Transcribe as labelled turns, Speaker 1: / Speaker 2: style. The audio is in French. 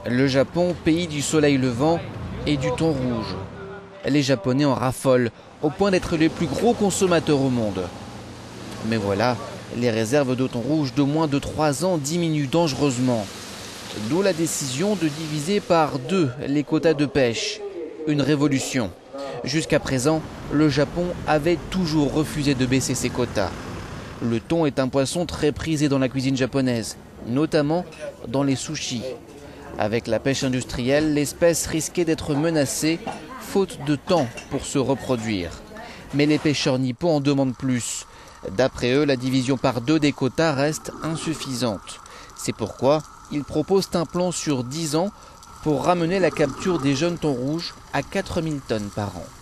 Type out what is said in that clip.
Speaker 1: Le Japon, pays du soleil levant et du thon rouge. Les Japonais en raffolent, au point d'être les plus gros consommateurs au monde. Mais voilà, les réserves de thon rouge de moins de 3 ans diminuent dangereusement. D'où la décision de diviser par 2 les quotas de pêche. Une révolution. Jusqu'à présent, le Japon avait toujours refusé de baisser ses quotas. Le thon est un poisson très prisé dans la cuisine japonaise, notamment dans les sushis. Avec la pêche industrielle, l'espèce risquait d'être menacée, faute de temps pour se reproduire. Mais les pêcheurs nippons en demandent plus. D'après eux, la division par 2 des quotas reste insuffisante. C'est pourquoi ils proposent un plan sur 10 ans pour ramener la capture des jeunes thons rouges à 4000 tonnes par an.